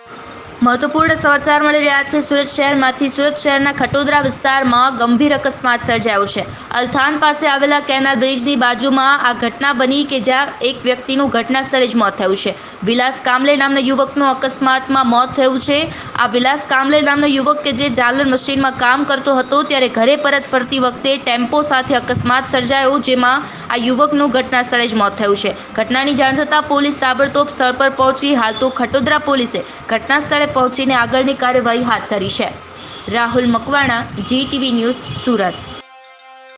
महत्वपूर्ण समाचार मળી રહ્યા છે। સુરત શહેરમાંથી સુરત શહેરના ખટોદરા વિસ્તારમાં ગંભીર અકસ્માત સર્જાયો છે। અલથાણ પાસે આવેલા કેનાલ બ્રિજની બાજુમાં આ ઘટના બની કે જ્યાં એક વ્યક્તિનું ઘટના સ્થળે જ મોત થયું છે। વિલાસ કામલે નામના યુવકનું અકસ્માતમાં મોત થયું છે। આ વિલાસ કામલે નામનો યુવક કે જે જાલર મશીનમાં કામ કરતો હતો ત્યારે ઘરે પરત ફરતી વખતે ટેમ્પો સાથે અકસ્માત સર્જાયો, જેમાં આ યુવકનું ઘટના સ્થળે જ મોત થયું છે। ઘટનાની જાણ થતાં પોલીસ તાબડતોબ સ્થળ પર પહોંચી હાલ તો ખટોદરા પોલીસે ઘટના સ્થળે પહોંચીને આગળની કાર્યવાહી હાથ ધરી છે। Rahul Makwana, GTV news, Surat.